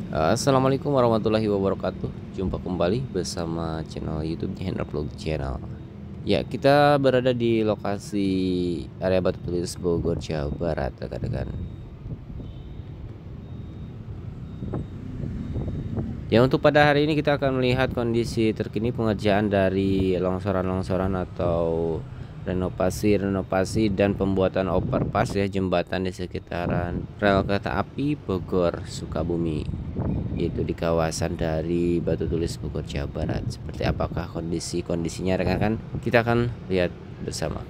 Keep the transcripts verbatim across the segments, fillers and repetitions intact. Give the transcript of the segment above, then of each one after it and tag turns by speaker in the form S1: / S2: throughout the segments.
S1: Assalamualaikum warahmatullahi wabarakatuh. Jumpa kembali bersama channel YouTube Hendra Vlog Channel. Ya, kita berada di lokasi area Batu Tulis Bogor, Jawa Barat, rekan-rekan. Ya, untuk pada hari ini kita akan melihat kondisi terkini pengerjaan dari longsoran-longsoran atau renovasi-renovasi dan pembuatan overpass ya jembatan di sekitaran rel kereta api Bogor Sukabumi, yaitu di kawasan dari Batu Tulis Bogor, Jawa Barat. Seperti apakah kondisi-kondisinya rekan-rekan? Kita akan lihat bersama.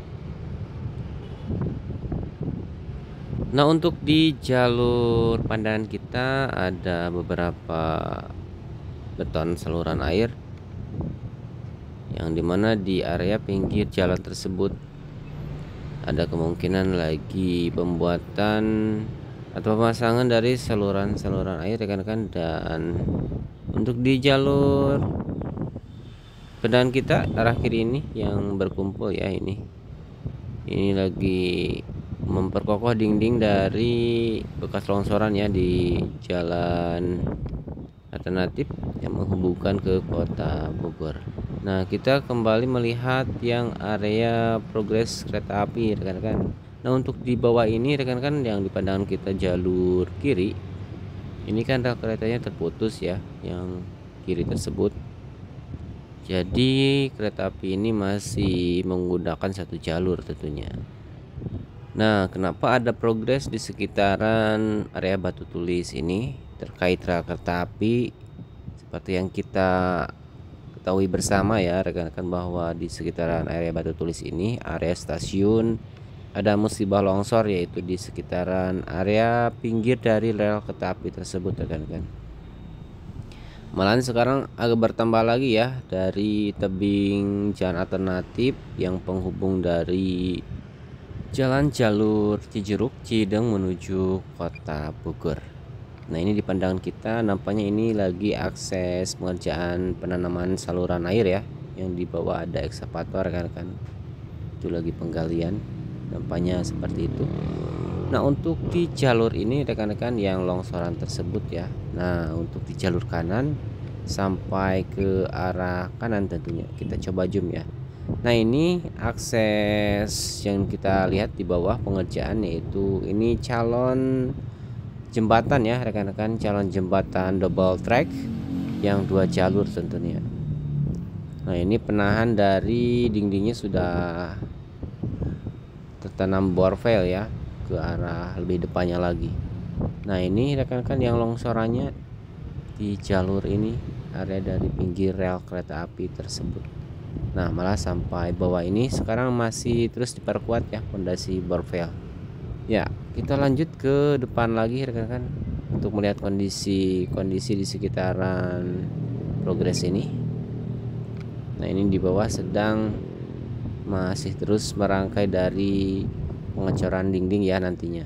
S1: Nah, untuk di jalur pandangan kita ada beberapa beton saluran air yang dimana di area pinggir jalan tersebut ada kemungkinan lagi pembuatan atau pemasangan dari saluran-saluran air rekan-rekan. Dan untuk di jalur pandangan kita arah kiri ini yang berkumpul ya, ini ini lagi memperkokoh dinding dari bekas longsoran ya di jalan alternatif yang menghubungkan ke kota Bogor. Nah, kita kembali melihat yang area progres kereta api rekan-rekan. Nah, untuk di bawah ini rekan-rekan yang di pandangan kita jalur kiri, ini kan rel keretanya terputus ya, yang kiri tersebut. Jadi kereta api ini masih menggunakan satu jalur tentunya. Nah, kenapa ada progres di sekitaran area Batu Tulis ini terkait rel kereta api? Seperti yang kita ketahui bersama ya rekan-rekan, bahwa di sekitaran area Batu Tulis ini area stasiun ada musibah longsor, yaitu di sekitaran area pinggir dari rel kereta api tersebut rekan-rekan. Malahan sekarang agak bertambah lagi ya dari tebing jalan alternatif yang penghubung dari jalan jalur Cijeruk Cideng menuju kota Bogor. Nah, ini di pandangan kita nampaknya ini lagi akses pengerjaan penanaman saluran air ya, yang di bawah ada ekskavator kan-kan. Itu lagi penggalian, nampaknya seperti itu. Nah, untuk di jalur ini rekan-rekan yang longsoran tersebut ya. Nah, untuk di jalur kanan sampai ke arah kanan tentunya. Kita coba zoom ya. Nah, ini akses yang kita lihat di bawah pengerjaan, yaitu ini calon jembatan ya rekan-rekan, calon jembatan double track yang dua jalur tentunya. Nah, ini penahan dari dindingnya sudah tertanam borvel ya ke arah lebih depannya lagi. Nah, ini rekan-rekan yang longsorannya di jalur ini area dari pinggir rel kereta api tersebut. Nah, malah sampai bawah ini sekarang masih terus diperkuat ya fondasi borvel. Ya, kita lanjut ke depan lagi rekan-rekan untuk melihat kondisi-kondisi di sekitaran progres ini. Nah, ini di bawah sedang masih terus merangkai dari pengecoran dinding ya nantinya.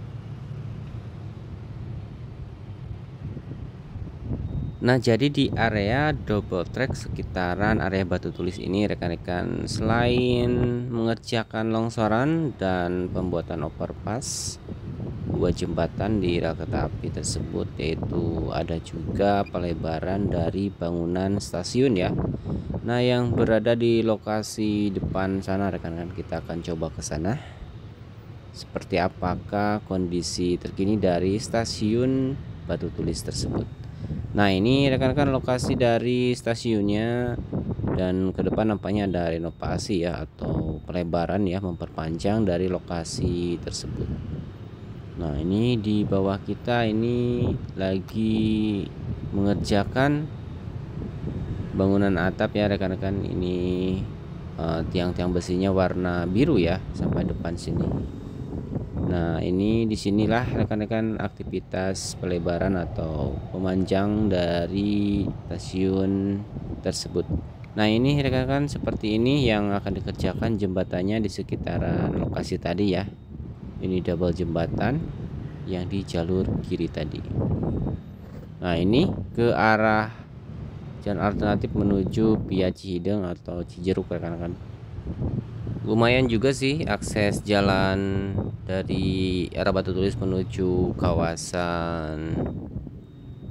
S1: Nah, jadi di area double track sekitaran area Batu Tulis ini rekan-rekan, selain mengerjakan longsoran dan pembuatan overpass dua jembatan di rel kereta api tersebut, yaitu ada juga pelebaran dari bangunan stasiun ya. Nah, yang berada di lokasi depan sana rekan-rekan, kita akan coba ke sana. Seperti apakah kondisi terkini dari stasiun Batu Tulis tersebut. Nah, ini rekan-rekan lokasi dari stasiunnya, dan ke depan nampaknya ada renovasi ya atau pelebaran ya, memperpanjang dari lokasi tersebut. Nah, ini di bawah kita ini lagi mengerjakan bangunan atap ya rekan-rekan. Ini uh, tiang-tiang besinya warna biru ya sampai depan sini. Nah, ini disinilah rekan-rekan aktivitas pelebaran atau pemanjang dari stasiun tersebut. Nah, ini rekan-rekan seperti ini yang akan dikerjakan jembatannya di sekitaran lokasi tadi ya. Ini double jembatan yang di jalur kiri tadi. Nah, ini ke arah jalan alternatif menuju via Cihideng atau Cijeruk rekan-rekan. Lumayan juga sih akses jalan dari arah Batu Tulis menuju kawasan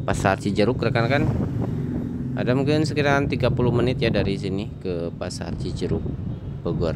S1: Pasar Cijeruk rekan-rekan. Ada mungkin sekitaran tiga puluh menit ya dari sini ke Pasar Cijeruk Bogor.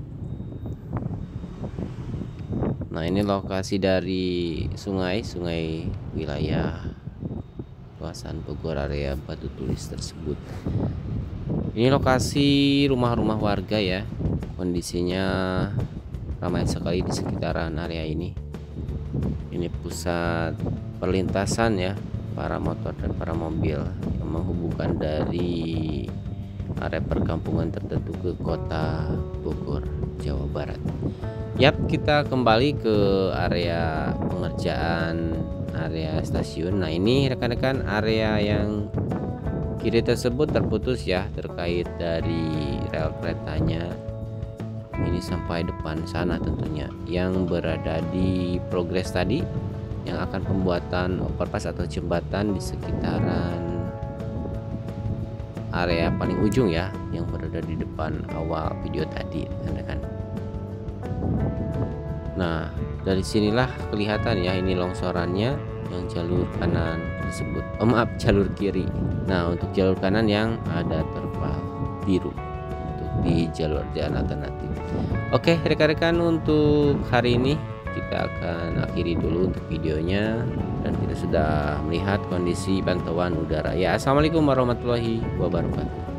S1: Nah, ini lokasi dari sungai, sungai wilayah kawasan Bogor area Batu Tulis tersebut. Ini lokasi rumah-rumah warga ya. Kondisinya ramai sekali di sekitaran area ini. Ini pusat perlintasan ya, para motor dan para mobil yang menghubungkan dari area perkampungan tertentu ke kota Bogor, Jawa Barat. Yap, kita kembali ke area pengerjaan area stasiun. Nah, ini rekan-rekan area yang kiri tersebut terputus ya, terkait dari rel keretanya. Ini sampai depan sana tentunya, yang berada di progres tadi, yang akan pembuatan overpass atau jembatan di sekitaran area paling ujung ya, yang berada di depan awal video tadi, rekan-rekan. Nah, dari sinilah kelihatan ya, ini longsorannya yang jalur kanan tersebut. Oh maaf, jalur kiri. Nah, untuk jalur kanan yang ada terpal biru untuk di jalur jalan alternatif. Oke, rekan-rekan, untuk hari ini kita akan akhiri dulu untuk videonya, dan kita sudah melihat kondisi pantauan udara ya. Assalamualaikum warahmatullahi wabarakatuh.